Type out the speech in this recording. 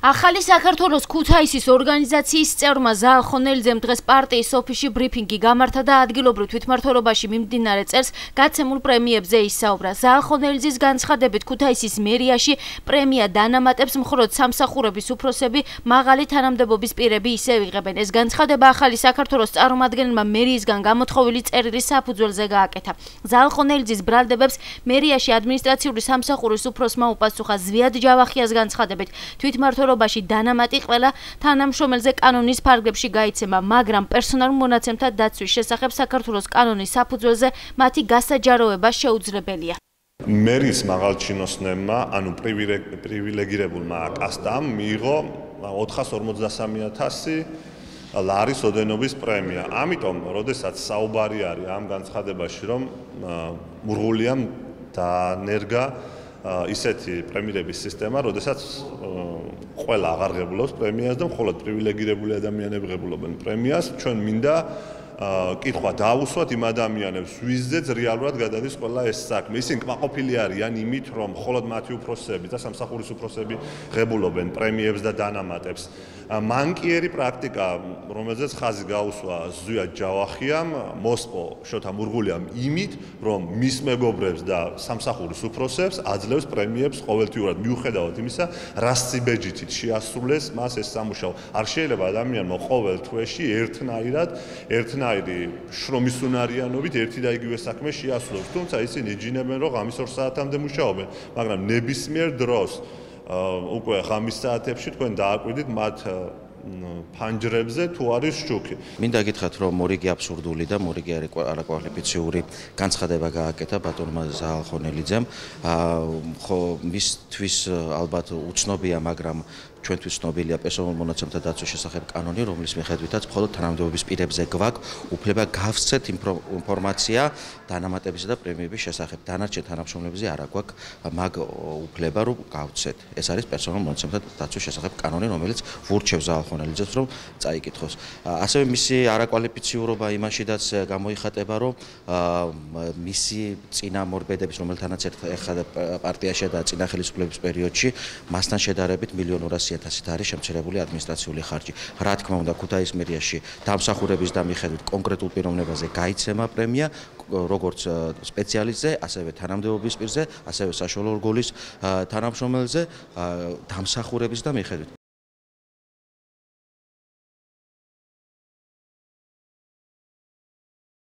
ახალი საქართველოს ქუთაისის ორგანიზაციის წევრმა ზაალ ხონელიძემ დღეს პარტიის ოფისში ბრიფინგი გამართა და ადგილობრივ თვითმმართველობაში მიმდინარე წელს გაცემულ პრემიებზე ისაუბრა. ზაალ ხონელიძის განცხადებით ქუთაისის მერიაში პრემია დანამატებს მხოლოდ სამსახურების უფროსები, მაღალი თანამდებობის პირები ისევ იღებენ. ეს განცხადება ახალი საქართველოს წარმომადგენელმა მერიისგან გამოთხოვილი წერილის საფუძველზე გააკეთა. ზაალ ხონელიძის ბრალდებებს მერიაში ადმინისტრაციული სამსახურის უფროსმა უპასუხა. ზვიად ჯავახიას განცხადებით თვითმმართველობაში დანამატი ყველა თანამშრომელზე კანონის ფარგლებში გაიცემა, მაგრამ პერსონალურ მონაცემთა დაცვის შესახებ საქართველოს კანონის საფუძველზე მათი გასაჯაროება შეუძლებელია. მერის მაღალჩინოსნებმა, ანუ პრივილეგირებულმა კასტამ მიიღო 453,000 ლარის ოდენობის პრემია. ამიტომ, როდესაც საუბარი არის ამ განცხადებაში, რომ მურღულია დანერგა ისეთი პრემირების სისტემა, როდესაც ყველა აღარ ღებულობს პრემიას და მხოლოდ პრივილეგირებული ადამიანები ღებულობენ პრემიას, ჩვენ მინდა კითხვა დაუსვათ იმ ადამიანებს, ვიზეც რეალურად გადადის ყველა ეს საქმე. ისინი კმაყოფილი არიან იმით, რომ მხოლოდ მათი უფროსები და სამსახურის უფროსები ღებულობენ პრემიებს და დანამატებს. მანკიერი პრაქტიკა, რომელზეც ხაზი გაუსვა ზვიად ჯავახიამ, მოსპო შოთა მურღულიამ იმით, რომ მის მეგობრებს და სამსახურის უფროსებს აძლევს პრემიებს ყოველთვიურად, მიუხედავად იმისა, რა სიბეჯითით შეასრულეს მას ეს სამუშაო. არ შეიძლება ადამიანმა ყოველ თვეში ერთნაირი შრომის უნარიანობით ერთი და იგივე საქმე შეასრულოს. თუმცა ისინი იჯინებენ, რომ ღამის 2 საათამდე მუშაობენ, მაგრამ ნებისმიერ დროს უკვე ღამის საათებში თქვენ დააკვირდით მათ ფანჯრებზე თუ არის შუქი. მინდა გითხრათ, რომ მორიგი აბსურდული და მორიგი არაკვალიფიციური განცხადება გააკეთა ბატონმა ზაალ ხონელიძემ. ხო მისთვის ალბათ უცნობია, მაგრამ ჩვენთვის ცნობილია პერსონალურ მონაცემთა დაცვის შესახებ კანონი, რომლის მიხედვითაც მხოლოდ თანამდებობის პირებზე გვაქვს უფლება გავსცეთ ინფორმაცია დანამატებისა და პრემიების შესახებ. დანარჩენ თანამშრომლებზე არ გვაქვს მაგ უფლება, რომ გავცეთ. ეს არის პერსონალურ მონაცემთა დაცვის შესახებ კანონი, რომელიც ვურჩევს ზაალ ხონელიძეს, რომ წაიკითხოს. ასევე მისი არაკვალიფიციურობა იმაშიდაც გამოიხატება, რომ მისი წინამორბედების, რომელთანაც ეხლა პარტიაში და წინა ხელისუფლების პერიოდში მასთან შედარებით 1,200,000 არის შემცირებული ადმინისტრაციული ხარჯი. რა თქმა უნდა, ქუთაისის მერიაში დამსახურების და მიხედვით კონკრეტულ პიროვნებაზე გაიცემა პრემია, როგორც სპეციალისტზე, ასევე თანამდებობის პირზე, ასევე საშუალო რგოლის თანამშრომელზე, დამსახურების და მიხედვით.